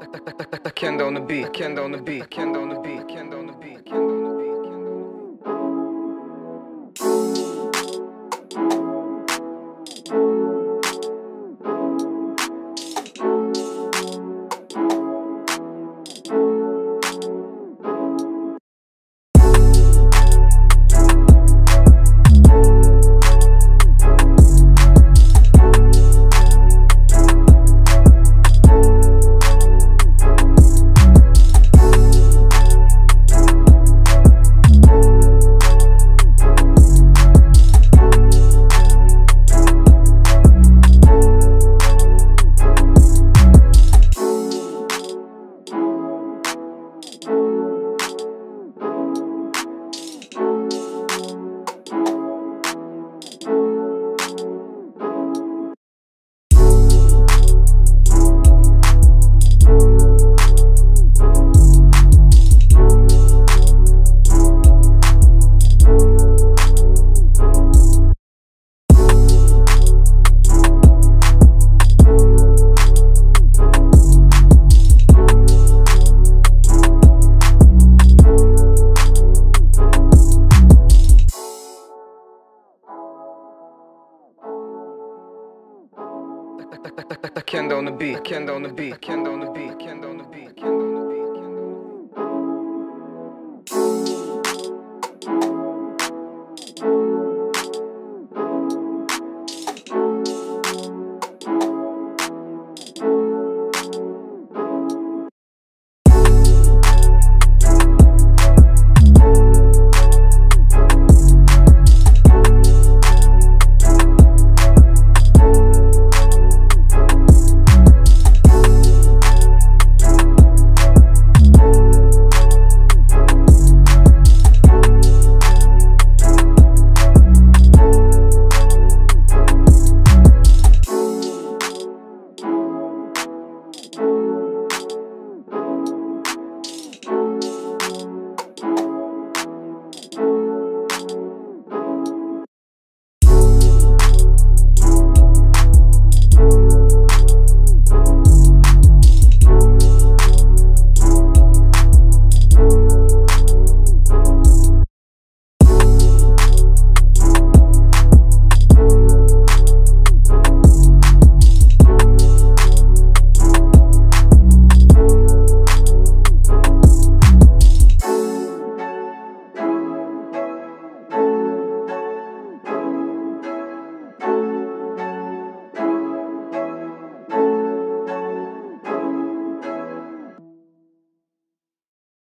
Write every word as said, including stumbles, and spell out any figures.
Kendo on the beat, Kendo on the beat, Kendo on the beat, Kendo on the beat, Kendo on the beat. Kendo on the beat, Kendo on the beat, Kendo on the beat, Kendo on the beat, Kendo.